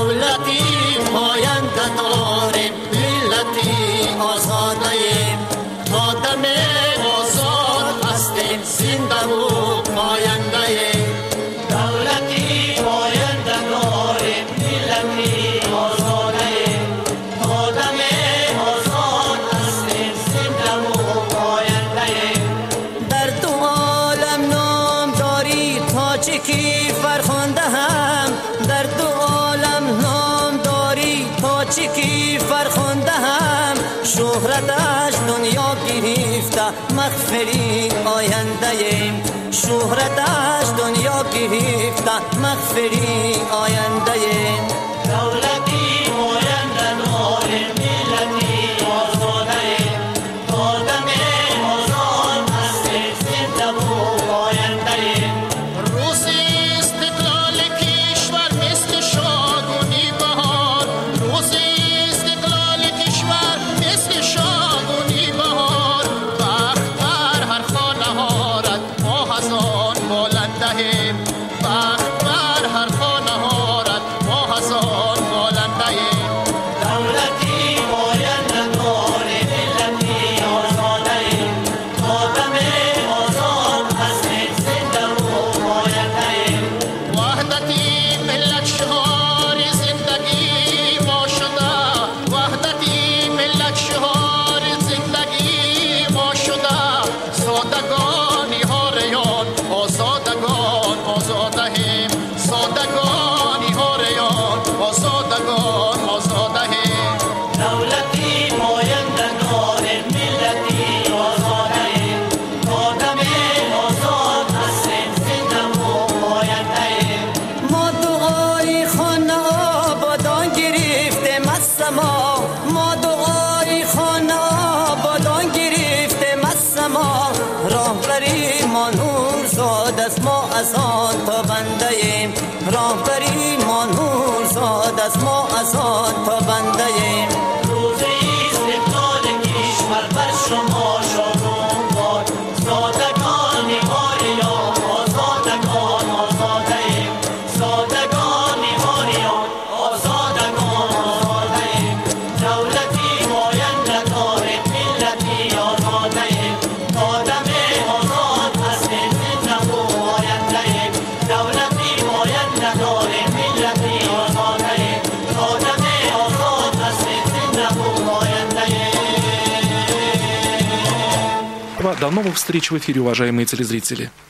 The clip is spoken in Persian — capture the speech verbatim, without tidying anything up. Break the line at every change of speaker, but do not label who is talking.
دولتی پاینده داریم، ملتی آزادیم، تا دم آزاد هستیم، زنده و پاینده‌ایم. دولتی پاینده داریم، ملتی آزادیم، تا دم آزاد هستیم، زنده و پاینده‌ایم. در دو عالم نام داری تاجیکی فرخنده هم، در دو عالم نام داری تاجیکی فرخنده هم، شهرتش دنیا گرفته مغفری آینده ایم، شهرتش دنیا گرفته مغفری آینده ایم. دولتی آینده داریم، ملتی آزاده ایم، تا دم آزاد هستیم، زنده و آینده ایم. روز استقلال کشور مثل شاگونی بهار، روز استقلال کشور مثل شاگونی بهار، بخت بر هر خانه هارد ما از آن بالنده ایم، بخت بر هر خانه هارد ما از آن بالنده ایم. دولتی آینده داریم، ملتی آزاده ایم، تا دم آزاد هستیم، زنده و آینده ایم. وحدتی ملت شعار زندگی ما شده، وحدتی ملت شعار زندگی ما شده، سادگانی ها ریان آزادگان آزاده ایم، سادگانی ها ریان آزادگان آزاده ایم. دولتی پاینده داریم، ملتی آزاده ایم، تا دم آزاد هستیم، زنده و آینده ایم. ما دعای خانه آبادان گرفتیم از سما، ما دعای خانه آبادان گرفتیم از سما، راهبری ما نور زاد است، ما از آن تا بنده ایم، راهبری ما نور زاد است، ما از آن تا بنده ایم. روز استقلال کشور بر شما شادمان باد، سادگان آریان آزادگان آزاده ایم، سادگان آریان آزادگان آزاده ایم. دولتی پاینده داریم، ملتی آزاده ایم، تا دم آزاد هستیم، زنده و آینده ایم. دولتی پاینده داریم، ملتی آزاده ایم، تا دم آزاد هستیم، زنده و آینده ایم.
До новых встреч в эфире, уважаемые телезрители.